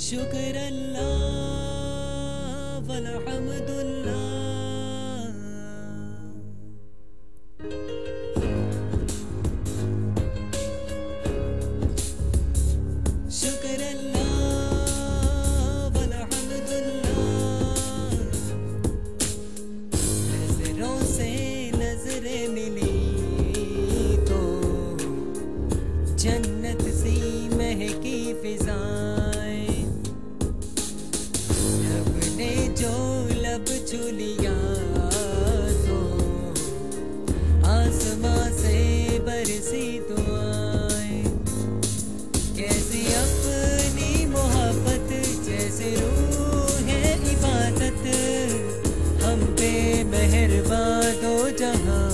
शुक्र अल्लाह वल्हम्दुलिल्लाह। शुक्र अल्लाह वल्हम्दुलिल्लाह। नजरों से नजरें मिली तो जन्नत सी महकी फिजाएं, लब ने जो लब छू लिया तो आसमां से बरसी दुआएं। कैसी अपनी मोहब्बत, जैसे रूह है इबादत, हम पे मेहरबान दो जहां।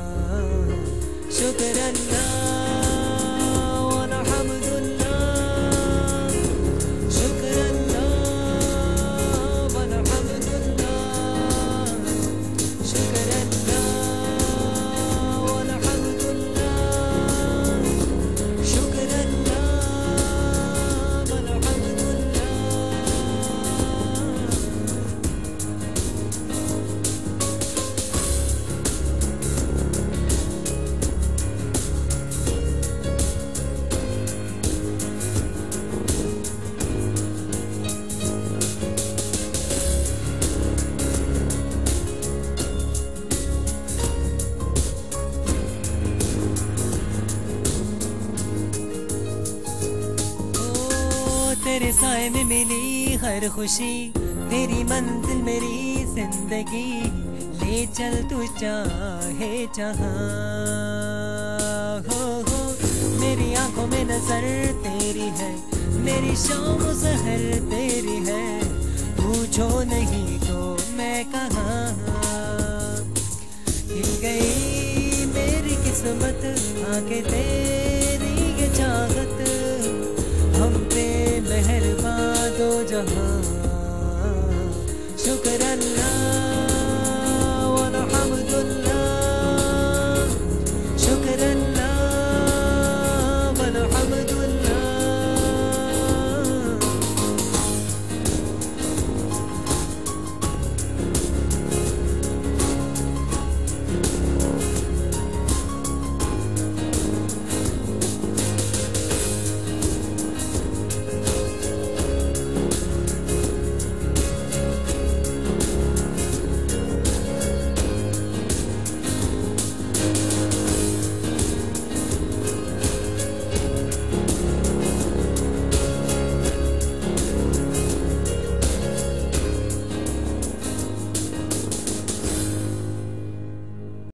शुक्र अल्लाह वल्हम्दुलिल्लाह। शुक्र अल्लाह वल्हम्दुलिल्लाह। शुक्र अल्लाह वल्हम्दुलिल्लाह। शुक्र अल्लाह वल्हम्दुलिल्लाह। तेरे साए में मिली हर खुशी, तेरी मंजिल मेरी जिंदगी, ले चल तू चाहे जहां। हो मेरी आंखों में नजर तेरी है, मेरी शाम सहर तेरी है, पूछो नहीं तो मैं कहाँ। हिल गई मेरी किस्मत आके तेरी